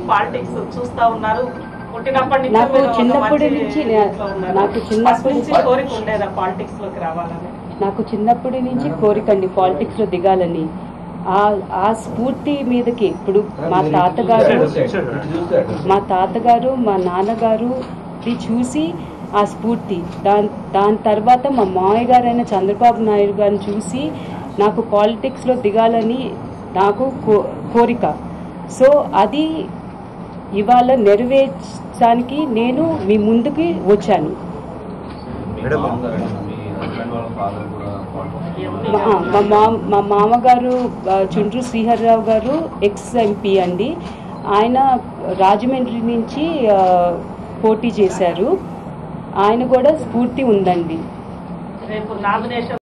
Politics చూస్తా ఉన్నారు. నాకు చిన్నప్పటి నుంచి కోరిక ఉండేదా పాలిటిక్స్ లోకి రావాలని? నాకు చిన్నప్పటి నుంచి కోరిక అండి పాలిటిక్స్ లో దిగాలని. ఆ స్ఫూర్తి మీదకి ఇప్పుడు మా తాతగారు మా నాన్నగారు చూసి ఆ స్ఫూర్తి, దాని తర్వాత మా మామయ్య గారైన చంద్రబాబు నాయుడు గారిని చూసి నాకు పాలిటిక్స్లో దిగాలని నాకు కోరిక. సో అది ఇవాళ నెరవేర్చడానికి నేను మీ ముందుకి వచ్చాను. మా మామగారు చుండ్రు శ్రీహర్రావు గారు ఎక్స్ ఎంపీ అండి. ఆయన రాజమండ్రి నుంచి పోటీ చేశారు. ఆయన కూడా స్ఫూర్తి ఉందండి. రేపు నామినేషన్